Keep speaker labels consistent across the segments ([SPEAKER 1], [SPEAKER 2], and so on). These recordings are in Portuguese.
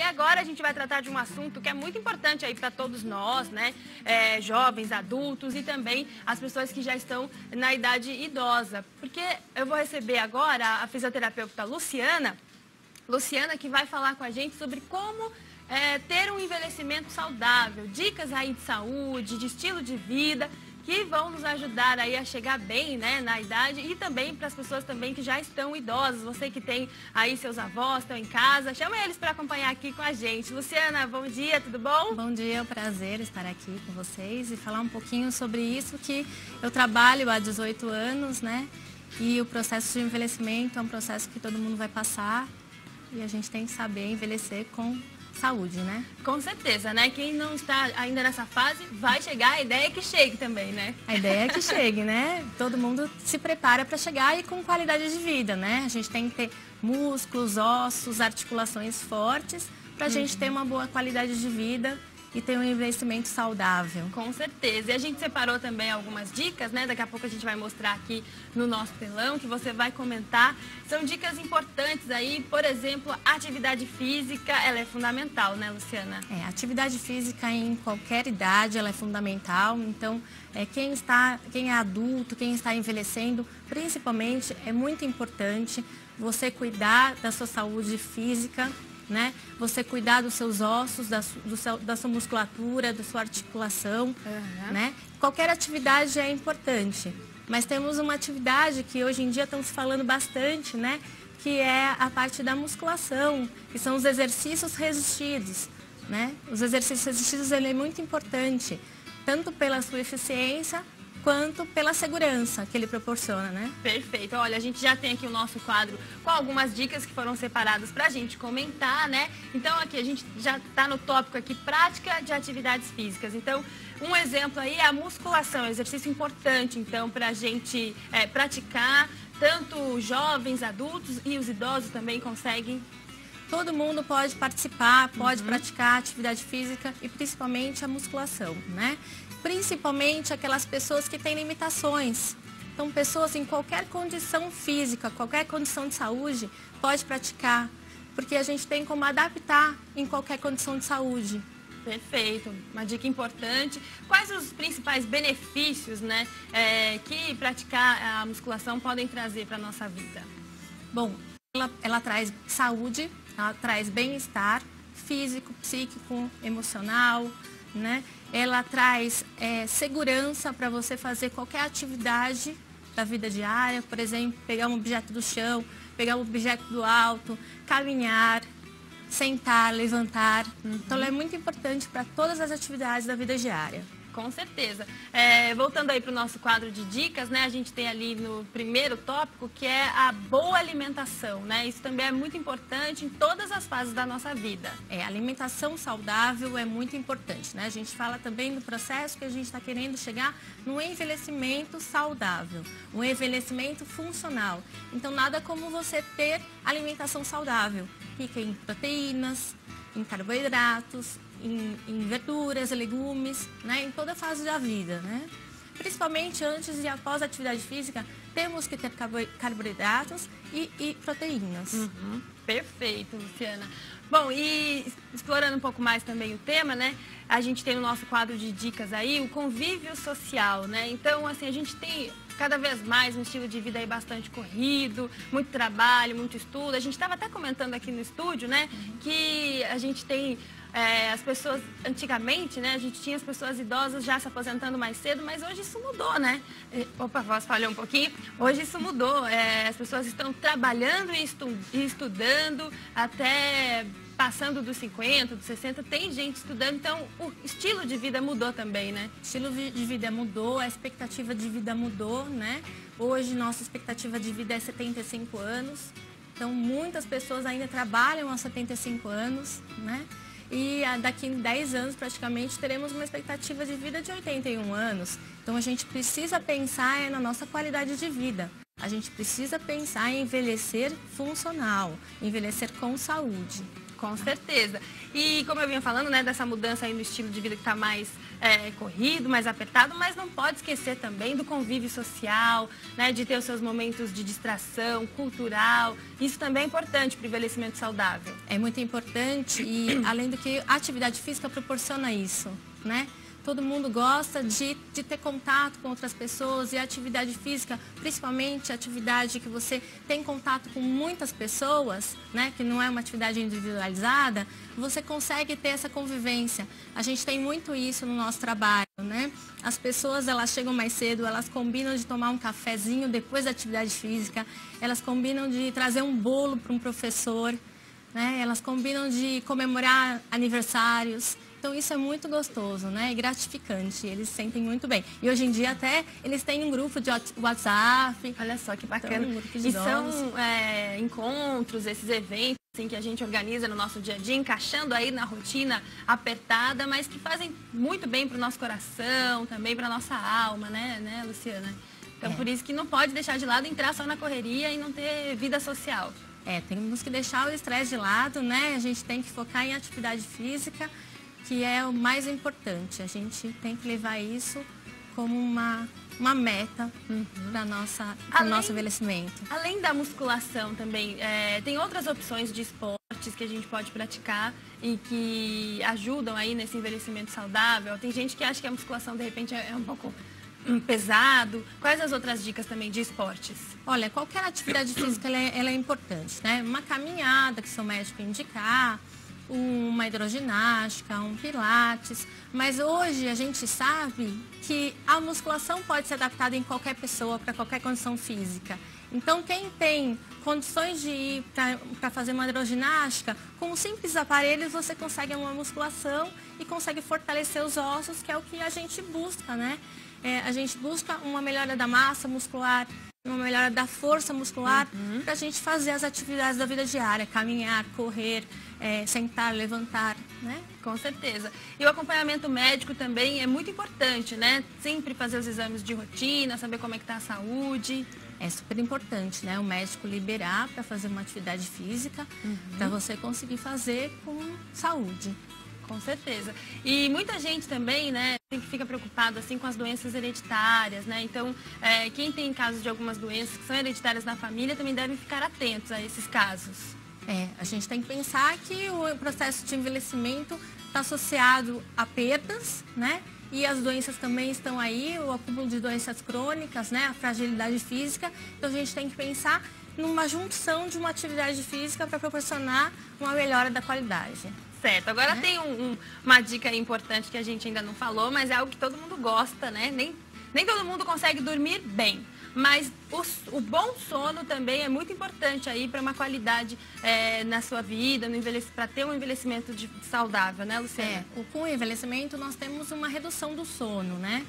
[SPEAKER 1] agora a gente vai tratar de um assunto que é muito importante aí para todos nós, né? Jovens, adultos e também as pessoas que já estão na idade idosa. Porque eu vou receber agora a fisioterapeuta Luciana. Luciana, que vai falar com a gente sobre como ter um envelhecimento saudável, dicas aí de saúde, de estilo de vida, que vão nos ajudar aí a chegar bem, né, na idade e também para as pessoas também que já estão idosas. Você que tem aí seus avós, estão em casa, chama eles para acompanhar aqui com a gente. Luciana, bom dia, tudo bom?
[SPEAKER 2] Bom dia, é um prazer estar aqui com vocês e falar um pouquinho sobre isso que eu trabalho há 18 anos, né? E o processo de envelhecimento é um processo que todo mundo vai passar e a gente tem que saber envelhecer com saúde, né?
[SPEAKER 1] Com certeza, né? Quem não está ainda nessa fase vai chegar, a ideia é que chegue também, né?
[SPEAKER 2] A ideia é que chegue, né? Todo mundo se prepara para chegar e com qualidade de vida, né? A gente tem que ter músculos, ossos, articulações fortes para a gente ter uma boa qualidade de vida e ter um envelhecimento saudável.
[SPEAKER 1] Com certeza. E a gente separou também algumas dicas, né? Daqui a pouco a gente vai mostrar aqui no nosso telão, que você vai comentar. São dicas importantes aí, por exemplo, a atividade física, ela é fundamental, né, Luciana?
[SPEAKER 2] Atividade física em qualquer idade, ela é fundamental. Então, quem é adulto, quem está envelhecendo, principalmente, é muito importante você cuidar da sua saúde física, né? Você cuidar dos seus ossos, da sua musculatura, da sua articulação, né? Qualquer atividade é importante, mas temos uma atividade que hoje em dia estamos falando bastante, né? Que é a parte da musculação, que são os exercícios resistidos, né? Os exercícios resistidos, ele é muito importante, tanto pela sua eficiência, quanto pela segurança que ele proporciona, né?
[SPEAKER 1] Perfeito. Olha, a gente já tem aqui o nosso quadro com algumas dicas que foram separadas para a gente comentar, né? Então, aqui a gente já está no tópico aqui, prática de atividades físicas. Então, um exemplo aí é a musculação, exercício importante, então, para a gente praticar. Tanto jovens, adultos e os idosos também conseguem.
[SPEAKER 2] Todo mundo pode participar, pode praticar atividade física e principalmente a musculação, né? Principalmente aquelas pessoas que têm limitações. Então, pessoas em qualquer condição física, qualquer condição de saúde, pode praticar, porque a gente tem como adaptar em qualquer condição de saúde.
[SPEAKER 1] Perfeito, uma dica importante. Quais os principais benefícios, né, que praticar a musculação podem trazer para a nossa vida?
[SPEAKER 2] Bom, ela traz saúde, ela traz bem-estar físico, psíquico, emocional, né? Ela traz segurança para você fazer qualquer atividade da vida diária, por exemplo, pegar um objeto do chão, pegar um objeto do alto, caminhar, sentar, levantar. Então, ela é muito importante para todas as atividades da vida diária.
[SPEAKER 1] Com certeza. Voltando aí para o nosso quadro de dicas, né? A gente tem ali no primeiro tópico que é a boa alimentação, né? Isso também é muito importante em todas as fases da nossa vida.
[SPEAKER 2] A alimentação saudável é muito importante, né? A gente fala também do processo que a gente está querendo chegar no envelhecimento saudável, um envelhecimento funcional. Então, nada como você ter alimentação saudável, rica em proteínas, em carboidratos, em verduras, legumes, né? Em toda a fase da vida, né? Principalmente antes e após a atividade física, temos que ter carboidratos e proteínas.
[SPEAKER 1] Perfeito, Luciana. Bom, e explorando um pouco mais também o tema, né? A gente tem no nosso quadro de dicas aí o convívio social, né? Então, assim, a gente tem cada vez mais um estilo de vida aí bastante corrido, muito trabalho, muito estudo. A gente estava até comentando aqui no estúdio, né? Que a gente tem as pessoas, antigamente, né, a gente tinha as pessoas idosas já se aposentando mais cedo, mas hoje isso mudou, né? Opa, a voz falhou um pouquinho. Hoje isso mudou. As pessoas estão trabalhando e estudando até passando dos 50, dos 60, tem gente estudando, então o estilo de vida mudou também, né?
[SPEAKER 2] O estilo de vida mudou, a expectativa de vida mudou, né? Hoje nossa expectativa de vida é 75 anos, então muitas pessoas ainda trabalham aos 75 anos, né? E daqui a 10 anos, praticamente, teremos uma expectativa de vida de 81 anos. Então, a gente precisa pensar na nossa qualidade de vida. A gente precisa pensar em envelhecer funcional, envelhecer com saúde.
[SPEAKER 1] Com certeza. E como eu vinha falando, né, dessa mudança aí no estilo de vida que está mais corrido, mais apertado, mas não pode esquecer também do convívio social, né, de ter os seus momentos de distração, cultural. Isso também é importante para o envelhecimento saudável.
[SPEAKER 2] É muito importante e, além do que, a atividade física proporciona isso, né? Todo mundo gosta de ter contato com outras pessoas e a atividade física, principalmente a atividade que você tem contato com muitas pessoas, né, que não é uma atividade individualizada, você consegue ter essa convivência. A gente tem muito isso no nosso trabalho, né? As pessoas, elas chegam mais cedo, elas combinam de tomar um cafezinho depois da atividade física, elas combinam de trazer um bolo para um professor, né? Elas combinam de comemorar aniversários. Então isso é muito gostoso, né? E gratificante, eles se sentem muito bem. E hoje em dia até eles têm um grupo de WhatsApp.
[SPEAKER 1] Olha só que bacana.
[SPEAKER 2] Então, um grupo de
[SPEAKER 1] e
[SPEAKER 2] idosos.
[SPEAKER 1] são encontros, esses eventos assim, que a gente organiza no nosso dia a dia, encaixando aí na rotina apertada, mas que fazem muito bem para o nosso coração, também para a nossa alma, né, Luciana? Então por isso que não pode deixar de lado, entrar só na correria e não ter vida social.
[SPEAKER 2] Temos que deixar o estresse de lado, né? A gente tem que focar em atividade física, que é o mais importante. A gente tem que levar isso como uma meta para o nosso envelhecimento.
[SPEAKER 1] Além da musculação também, tem outras opções de esportes que a gente pode praticar e que ajudam aí nesse envelhecimento saudável. Tem gente que acha que a musculação, de repente, é um pouco pesado. Quais as outras dicas também de esportes?
[SPEAKER 2] Olha, qualquer atividade física ela é importante, né? Uma caminhada que seu médico indicar, uma hidroginástica, um pilates, mas hoje a gente sabe que a musculação pode ser adaptada em qualquer pessoa, para qualquer condição física. Então, quem tem condições de ir para fazer uma hidroginástica, com simples aparelhos você consegue uma musculação e consegue fortalecer os ossos, que é o que a gente busca, né? A gente busca uma melhora da massa muscular, uma melhora da força muscular, para a gente fazer as atividades da vida diária, caminhar, correr, sentar, levantar, né?
[SPEAKER 1] Com certeza. E o acompanhamento médico também é muito importante, né? Sempre fazer os exames de rotina, saber como é que está a saúde.
[SPEAKER 2] É super importante, né? O médico liberar para fazer uma atividade física, para você conseguir fazer com saúde.
[SPEAKER 1] Com certeza. E muita gente também, né, fica preocupado assim com as doenças hereditárias, né? Então, quem tem casos de algumas doenças que são hereditárias na família também devem ficar atentos a esses casos.
[SPEAKER 2] A gente tem que pensar que o processo de envelhecimento está associado a perdas, né? E as doenças também estão aí, o acúmulo de doenças crônicas, né? A fragilidade física. Então, a gente tem que pensar numa junção de uma atividade física para proporcionar uma melhora da qualidade.
[SPEAKER 1] Certo. Agora tem uma dica importante que a gente ainda não falou, mas é algo que todo mundo gosta, né? Nem todo mundo consegue dormir bem. Mas o bom sono também é muito importante aí para uma qualidade na sua vida, para ter um envelhecimento saudável, né, Luciana?
[SPEAKER 2] Com o envelhecimento nós temos uma redução do sono, né?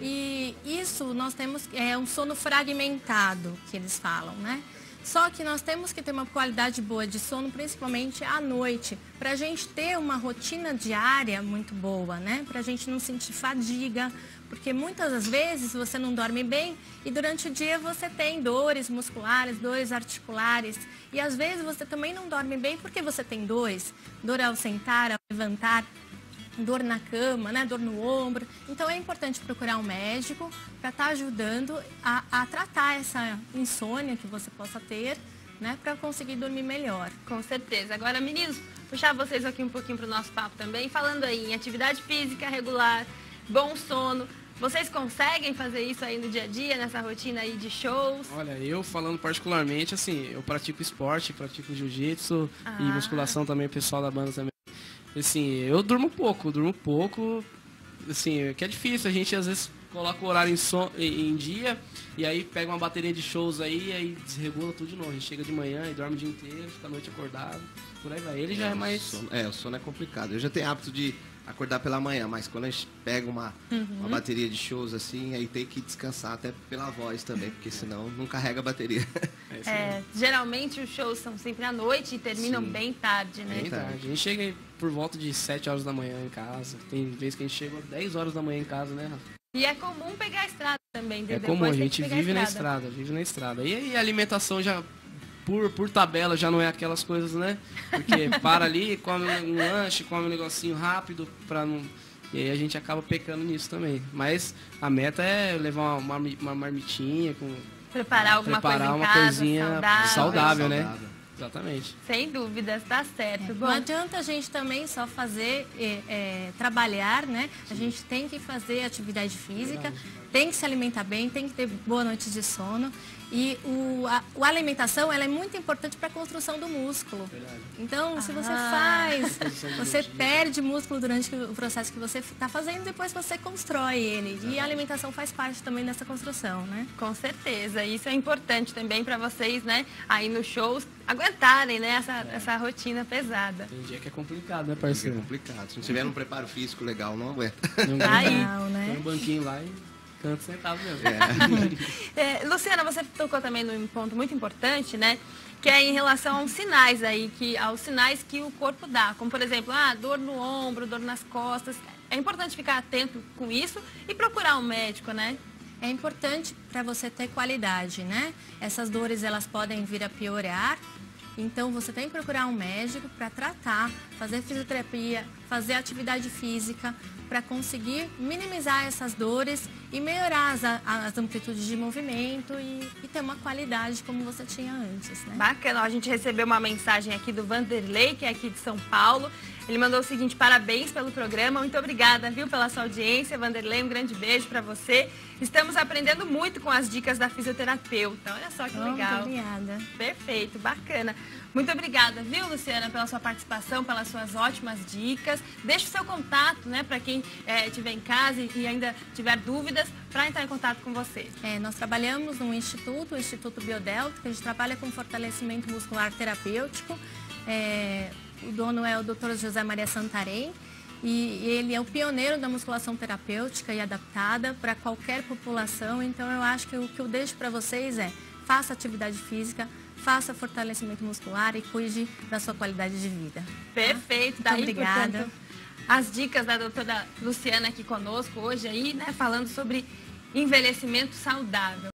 [SPEAKER 2] E isso nós temos um sono fragmentado, que eles falam, né? Só que nós temos que ter uma qualidade boa de sono, principalmente à noite, para a gente ter uma rotina diária muito boa, né? Para a gente não sentir fadiga, porque muitas das vezes você não dorme bem e durante o dia você tem dores musculares, dores articulares. E às vezes você também não dorme bem porque você tem dor ao sentar, ao levantar, dor na cama, né? Dor no ombro. Então é importante procurar um médico para estar ajudando a tratar essa insônia que você possa ter, né? Para conseguir dormir melhor.
[SPEAKER 1] Com certeza. Agora, meninos, puxar vocês aqui um pouquinho para o nosso papo também, falando aí em atividade física regular, bom sono. Vocês conseguem fazer isso aí no dia a dia, nessa rotina aí de shows?
[SPEAKER 3] Olha, eu falando particularmente, assim, eu pratico esporte, pratico jiu-jitsu e musculação também, o pessoal da banda também. Assim, eu durmo pouco, assim, que é difícil, a gente às vezes coloca o horário em dia e aí pega uma bateria de shows aí desregula tudo de novo. A gente chega de manhã e dorme o dia inteiro, fica a noite acordado, por aí vai. Ele já é mais...
[SPEAKER 4] O sono é complicado. Eu já tenho hábito de acordar pela manhã, mas quando a gente pega uma bateria de shows assim, aí tem que descansar até pela voz também, porque senão não carrega a bateria.
[SPEAKER 1] Geralmente os shows são sempre à noite e terminam bem tarde, né?
[SPEAKER 3] Bem tarde. A gente chega por volta de 7 horas da manhã em casa. Tem vezes que a gente chega 10 horas da manhã em casa, né, Rafa?
[SPEAKER 1] E é comum pegar a estrada também, entendeu?
[SPEAKER 3] É comum, a gente vive na estrada. E aí a alimentação já por tabela já não é aquelas coisas, né? Porque para ali, come um lanche, come um negocinho rápido para não... E aí a gente acaba pecando nisso também. Mas a meta é levar uma marmitinha com...
[SPEAKER 1] Preparar alguma coisa em
[SPEAKER 3] uma
[SPEAKER 1] casa,
[SPEAKER 3] coisinha saudável, né? Exatamente.
[SPEAKER 1] Sem dúvidas, tá certo. Bom,
[SPEAKER 2] não adianta a gente também só fazer, trabalhar, né? A gente tem que fazer atividade física, tem que se alimentar bem, tem que ter boas noites de sono. E a alimentação, ela é muito importante para a construção do músculo. Então, se você você perde músculo durante o processo que você está fazendo, depois você constrói ele. E a alimentação faz parte também dessa construção, né?
[SPEAKER 1] Com certeza. Isso é importante também para vocês, né? Aí nos shows, aguentarem, né? Essa rotina pesada.
[SPEAKER 3] Tem dia que é complicado, né,
[SPEAKER 4] É
[SPEAKER 3] parceiro?
[SPEAKER 4] complicado. Se não tiver um preparo físico legal, não aguenta.
[SPEAKER 3] Não
[SPEAKER 1] Aí.
[SPEAKER 3] aguenta.
[SPEAKER 2] né?
[SPEAKER 3] Tem um banquinho lá e canto sentado mesmo.
[SPEAKER 1] Luciana, você tocou também num ponto muito importante, né? Que é em relação aos sinais aí, aos sinais que o corpo dá. Como, por exemplo, dor no ombro, dor nas costas. É importante ficar atento com isso e procurar um médico, né?
[SPEAKER 2] É importante para você ter qualidade, né? Essas dores, elas podem vir a piorar. Então, você tem que procurar um médico para tratar, fazer fisioterapia, fazer atividade física, para conseguir minimizar essas dores e melhorar as amplitudes de movimento e ter uma qualidade como você tinha antes, né?
[SPEAKER 1] Bacana. A gente recebeu uma mensagem aqui do Vanderlei, que é aqui de São Paulo. Ele mandou o seguinte: parabéns pelo programa, muito obrigada, viu, pela sua audiência. Vanderlei, um grande beijo para você. Estamos aprendendo muito com as dicas da fisioterapeuta. Olha só que legal.
[SPEAKER 2] Muito obrigada.
[SPEAKER 1] Perfeito, bacana. Muito obrigada, viu, Luciana, pela sua participação, pelas suas ótimas dicas. Deixe o seu contato, né, para quem estiver em casa e ainda tiver dúvidas, para entrar em contato com você.
[SPEAKER 2] Nós trabalhamos no Instituto, o Instituto Biodelta, que a gente trabalha com fortalecimento muscular terapêutico. O dono é o Dr. José Maria Santarém e ele é o pioneiro da musculação terapêutica e adaptada para qualquer população. Então, eu acho que o que eu deixo para vocês é: faça atividade física, faça fortalecimento muscular e cuide da sua qualidade de vida.
[SPEAKER 1] Perfeito.
[SPEAKER 2] Muito obrigada.
[SPEAKER 1] Portanto, as dicas da doutora Luciana aqui conosco hoje aí, né, falando sobre envelhecimento saudável.